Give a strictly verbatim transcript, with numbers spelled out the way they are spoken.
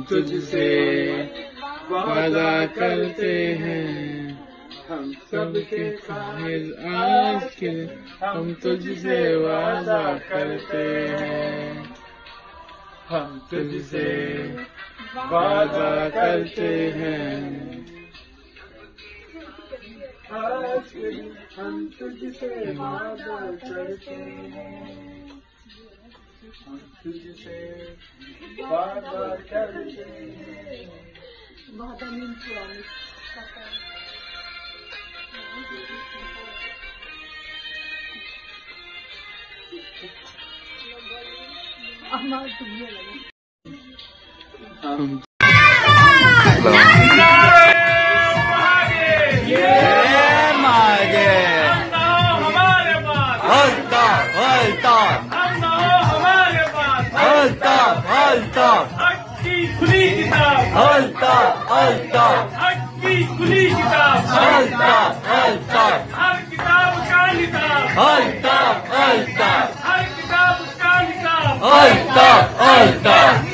तुझसे वादा करते हैं, हम सबके खातिर आज के हम तुझसे वादा करते हैं, हम तुझसे वादा करते हैं, आज के हम तुझसे वादा करते हैं, हम तुझसे वादा करते हैं। बहुत अमीन प्रॉमिस हमारे तुम्हें लगे हम की खुली किताब हल्का हल्का की खुली किताब हल्का हल्का हर किताब का निसाब हल्का हल्का हर किताब का निसाब हल्का हल्का